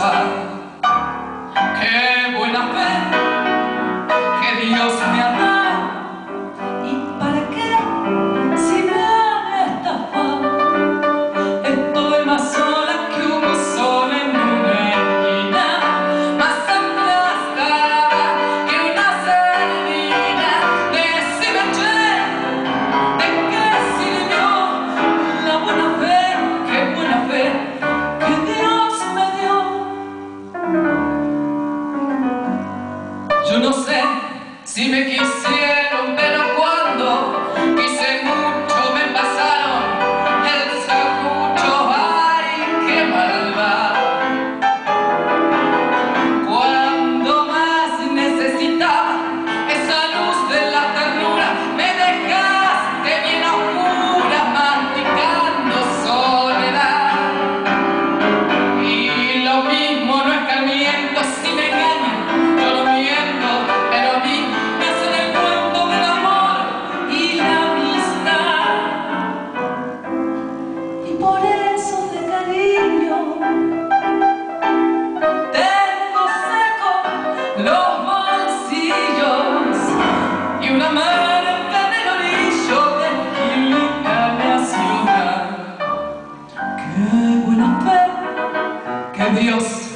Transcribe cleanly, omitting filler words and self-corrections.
pasar. Qué buena fe que Dios me ha dado. ¿Y para qué si me han estafado? Estoy más sola que un sol en una esquina, más aplastada que una sardina. Decime, che, ¿de qué sirvió la buena fe? Qué buena fe que Dios me dio. Yo no sé si me quisieron, pero cuando quise mucho me pasaron el serrucho. ¡Ay, qué malvado! Cuando más necesitaba esa luz de la ternura, me dejaste bien a oscuras, masticando soledad. Y lo mismo no es que miento si me engañan. Yo no miento, pero a mí me hacen el cuento del amor y la amistad. Y por eso de cariño tengo seco los bolsillos y una marca en el orillo de esquina me ciudad. Qué buena fe que Dios